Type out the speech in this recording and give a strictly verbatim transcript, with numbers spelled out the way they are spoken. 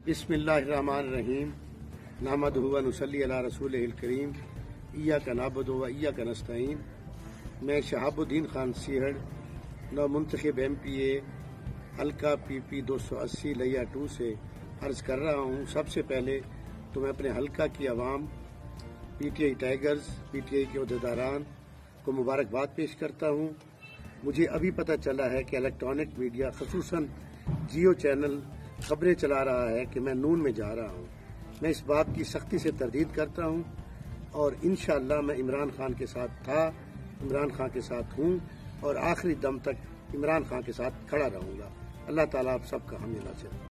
बिस्मिल्लाहिर्रहमानिर्रहीम नहमदुहु व नुसल्ली अला रसूलिहिल करीम इय्याका नअबुदु व इय्याका नस्तईन। मैं शहाबुद्दीन खान सीहड़ नवमुंतखब एम पी ए हल्का पी पी दो सौ अस्सी लिया टू से अर्ज कर रहा हूँ। सबसे पहले तो मैं अपने हल्का की आवाम, P T I tigers, P T I के अहदेदारान को मुबारकबाद पेश करता हूँ। मुझे अभी पता चला है कि इलेक्ट्रॉनिक मीडिया खसूसन जियो चैनल खबरें चला रहा है कि मैं नून में जा रहा हूँ। मैं इस बात की सख्ती से तरदीद करता हूँ और इंशाअल्लाह मैं इमरान खान के साथ था, इमरान खान के साथ हूँ और आखिरी दम तक इमरान खान के साथ खड़ा रहूँगा। अल्लाह ताला आप सबका हामी नासिर।